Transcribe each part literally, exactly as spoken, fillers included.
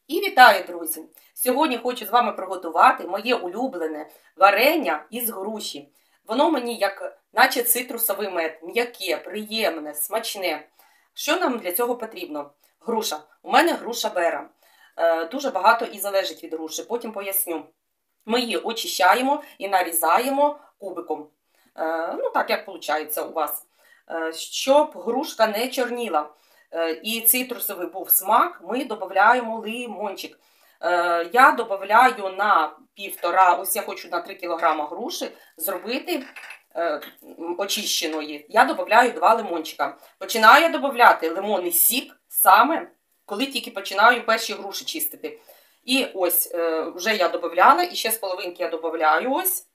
І вітаю, друзі! Сьогодні хочу з вами приготувати моє улюблене варення із груші. Воно мені як наче цитрусовий мед, м'яке, приємне, смачне. Що нам для цього потрібно? Груша. У мене груша бера. Е, дуже багато і залежить від груші, потім поясню. Ми її очищаємо і нарізаємо кубиком. Е, ну так, як виходить у вас. Е, щоб грушка не чорніла і цитрусовий був смак, ми додаємо лимончик. Я додаю на півтора, ось я хочу на три кілограми груші зробити очищеної. Я додаю два лимончика. Починаю я додавати лимонний сік саме, коли тільки починаю перші груші чистити. І ось, вже я додавала, і ще з половинки я додаю ось.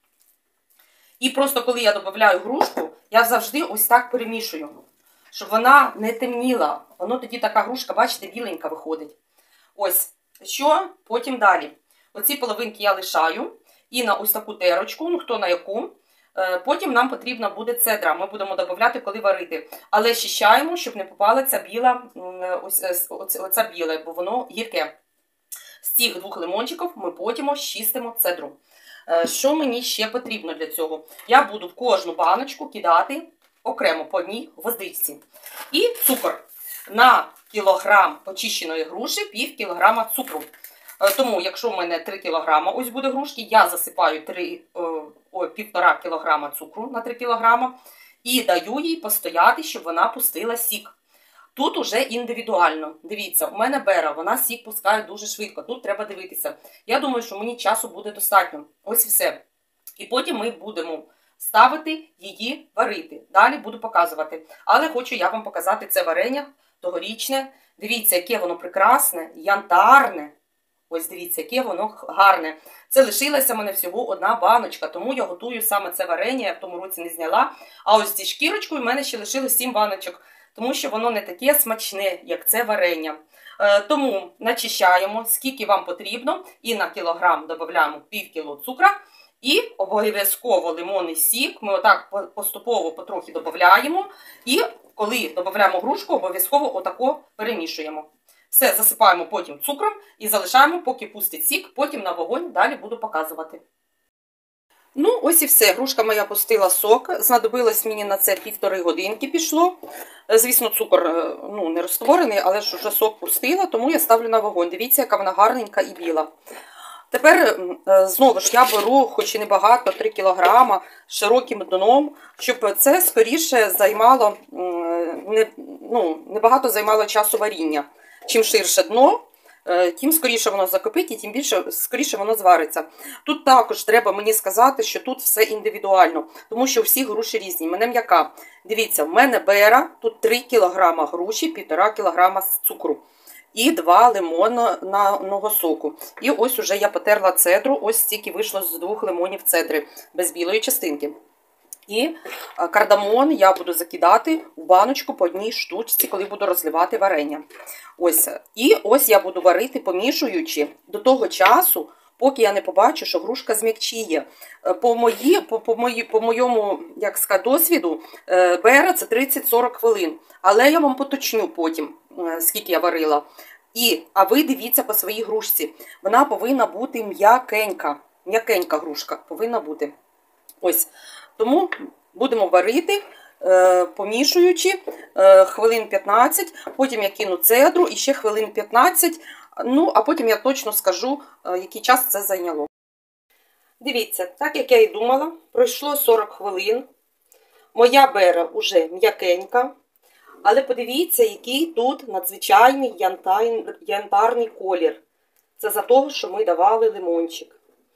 І просто коли я додаю грушку, я завжди ось так перемішую, щоб вона не темніла. Воно тоді така грушка, бачите, біленька виходить. Ось, що потім далі. Оці половинки я лишаю. І на ось таку терочку, ну хто на яку. Потім нам потрібна буде цедра. Ми будемо додавати, коли варити. Але щищаємо, щоб не попала ця біла, ось, ось, оця біле, бо воно гірке. З цих двох лимончиків ми потім чистимо цедру. Що мені ще потрібно для цього? Я буду в кожну баночку кидати окремо по одній водичці. І цукор. На кілограм очищеної груші пів кілограма цукру. Тому, якщо в мене три кілограми ось буде грушки, я засипаю півтора кілограма цукру на три кілограми і даю їй постояти, щоб вона пустила сік. Тут уже індивідуально. Дивіться, у мене бера, вона сік пускає дуже швидко. Тут треба дивитися. Я думаю, що мені часу буде достатньо. Ось і все. І потім ми будемо ставити її варити. Далі буду показувати. Але хочу я вам показати це варення тогорічне. Дивіться, яке воно прекрасне, янтарне. Ось дивіться, яке воно гарне. Це лишилася в мене всього одна баночка, тому я готую саме це варення, я в тому році не зняла. А ось зі шкірочкою в мене ще лишилось сім баночок, тому що воно не таке смачне, як це варення. Е, тому начищаємо, скільки вам потрібно, і на кілограм додаємо пів кіло цукра. І обов'язково лимонний сік, ми отак поступово потрохи додаємо. І коли додаємо грушку, обов'язково отако перемішуємо. Все, засипаємо потім цукром і залишаємо, поки пустить сік, потім на вогонь, далі буду показувати. Ну, ось і все. Грушка моя пустила сок. Знадобилось мені на це півтори годинки пішло. Звісно, цукор ну, не розтворений, але ж вже сок пустила, тому я ставлю на вогонь. Дивіться, яка вона гарненька і біла. Тепер, знову ж, я беру, хоч і небагато, три кілограма, з широким дном, щоб це скоріше займало, не, ну, небагато займало часу варіння. Чим ширше дно, тим скоріше воно закипить і тим більше скоріше воно звариться. Тут також треба мені сказати, що тут все індивідуально, тому що всі груші різні. У мене м'яка. Дивіться, в мене бера, тут три кілограма груші, півтора кілограма цукру. І два лимонного соку. І ось уже я потерла цедру, ось стільки вийшло з двох лимонів цедри, без білої частинки. І кардамон я буду закидати в баночку по одній штучці, коли буду розливати варення. Ось. І ось я буду варити, помішуючи до того часу, поки я не побачу, що грушка зм'якчіє. По, мої, по, по, мої, по моєму, як сказати, досвіду, бера це тридцять-сорок хвилин. Але я вам поточню потім, скільки я варила. І, а ви дивіться по своїй грушці. Вона повинна бути м'якенька. М'якенька грушка повинна бути. Ось. Тому будемо варити, помішуючи хвилин п'ятнадцять, потім я кину цедру і ще хвилин п'ятнадцять, ну, а потім я точно скажу, який час це зайняло. Дивіться, так як я і думала, пройшло сорок хвилин, моя бера вже м'якенька, але подивіться, який тут надзвичайний янтарний колір. Це за того, що ми давали лимончик.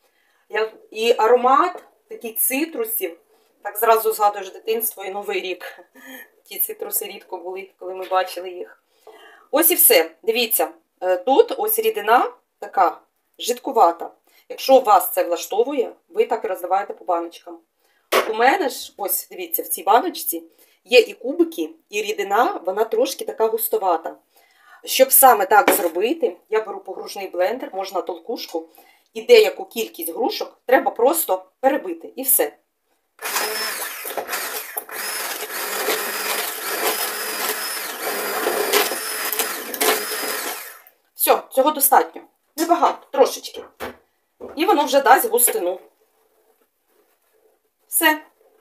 І аромат таких цитрусів, так зразу згадуєш дитинство і Новий рік. Ті цитруси рідко були, коли ми бачили їх. Ось і все. Дивіться, тут ось рідина така жидкувата. Якщо вас це влаштовує, ви так і розливаєте по баночкам. У мене ж, ось дивіться, в цій баночці є і кубики, і рідина, вона трошки така густовата. Щоб саме так зробити, я беру погружний блендер, можна толкушку, і деяку кількість грушок треба просто перебити. І все. Все, цього достатньо. Небагато, трошечки. І воно вже дасть густину. Все.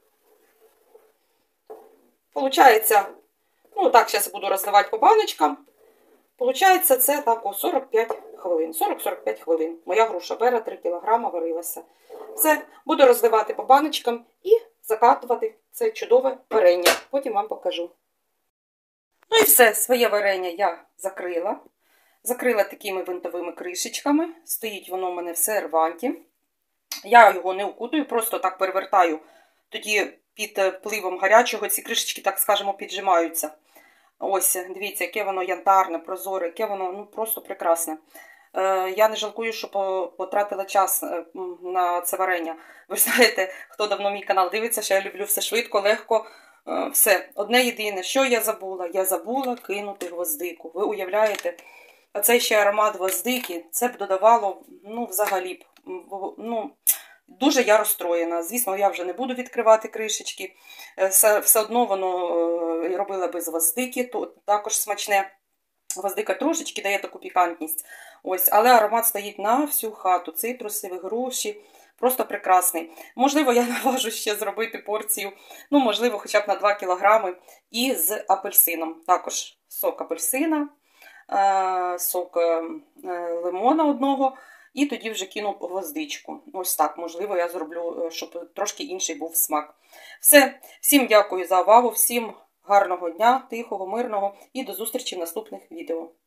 Получається, ну так, зараз буду розливати по баночкам. Получається, це так о сорок п'ять хвилин. сорок сорок п'ять хвилин. Моя груша бера три кілограми варилася. Все, буду розливати по баночкам і закатувати це чудове варення. Потім вам покажу. Ну і все, своє варення я закрила. Закрила такими винтовими кришечками. Стоїть воно у мене в серванті. Я його не укутую, просто так перевертаю. Тоді під впливом гарячого ці кришечки, так скажемо, піджимаються. Ось, дивіться, яке воно янтарне, прозоре, яке воно ну, просто прекрасне. Е, я не жалкую, що потратила час на це варення. Ви знаєте, хто давно мій канал дивиться, що я люблю все швидко, легко. Е, все. Одне єдине, що я забула? Я забула кинути гвоздику. Ви уявляєте? А цей ще аромат гвоздики, це б додавало, ну, взагалі б, ну, дуже я розстроєна. Звісно, я вже не буду відкривати кришечки. Все, все одно воно робила без гвоздики, то також смачне. Гвоздика трошечки дає таку пікантність. Ось, але аромат стоїть на всю хату. Цитрусові, груші. Просто прекрасний. Можливо, я наважу ще зробити порцію, ну, можливо, хоча б на два кілограми. І з апельсином. Також сок апельсина, сок лимона одного. І тоді вже кину гвоздичку. Ось так, можливо, я зроблю, щоб трошки інший був смак. Все. Всім дякую за увагу, всім гарного дня, тихого, мирного і до зустрічі в наступних відео.